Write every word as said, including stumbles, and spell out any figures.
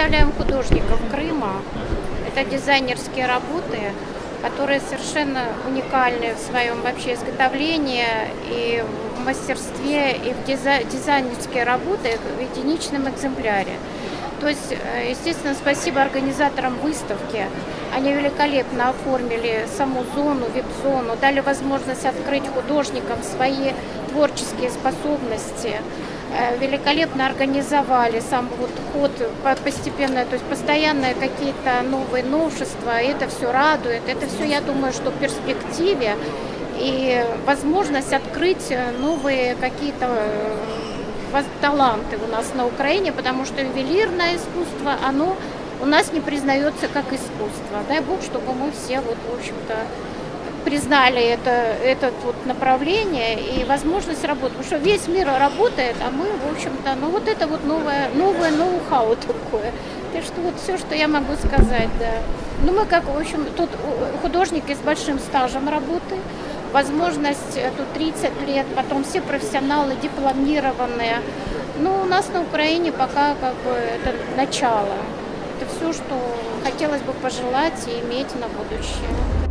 представляем художников Крыма. Это дизайнерские работы, которые совершенно уникальны в своем вообще изготовлении и в мастерстве, и в дизай... дизайнерские работы в единичном экземпляре. То есть, естественно, спасибо организаторам выставки. Они великолепно оформили саму зону, вип-зону, дали возможность открыть художникам свои творческие способности. Великолепно организовали сам вот ход постепенно, то есть постоянные какие-то новые новшества, и это все радует. Это все, я думаю, что в перспективе и возможность открыть новые какие-то таланты у нас на Украине, потому что ювелирное искусство, оно у нас не признается как искусство. Дай Бог, чтобы мы все, вот, в общем-то, признали это, это вот направление и возможность работы. Потому что весь мир работает, а мы, в общем-то, ну вот это вот новое, новое ноу-хау такое. Так что вот все, что я могу сказать, да. Ну мы как, в общем, тут художники с большим стажем работы, возможность тут тридцать лет, потом все профессионалы дипломированные. Ну, у нас на Украине пока как бы это начало. Это все, что хотелось бы пожелать и иметь на будущее.